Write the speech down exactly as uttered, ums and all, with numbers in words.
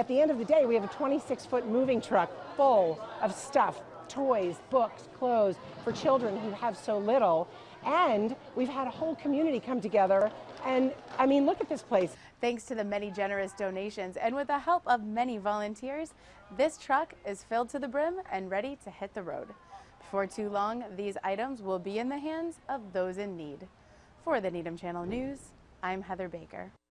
at the end of the day, we have a twenty-six foot moving truck full of stuff, toys, books, clothes for children who have so little. And we've had a whole community come together. And I mean, look at this place. Thanks to the many generous donations and with the help of many volunteers, this truck is filled to the brim and ready to hit the road. Before too long, these items will be in the hands of those in need. For the Needham Channel News, I'm Heather Baker.